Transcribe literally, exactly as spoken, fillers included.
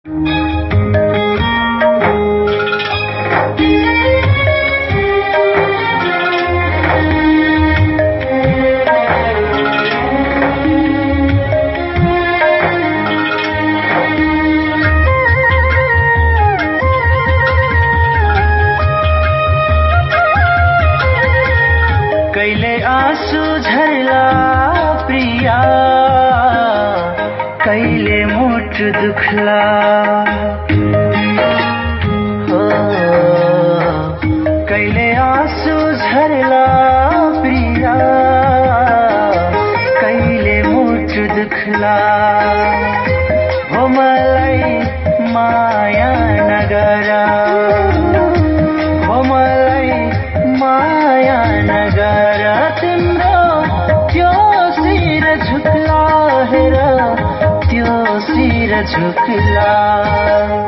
कहिले आँसु झर्ला प्रिया, कहिले मुठ दुख्ला, हो कहिले आँसु झर्ला प्रिया, कहिले मुठ दुख्ला। हो मलाई माया नगर, हो मलाई माया नगर, तिम्रो त्यो शिर झुक्ला हेर, त्यो शिर झुक्ला।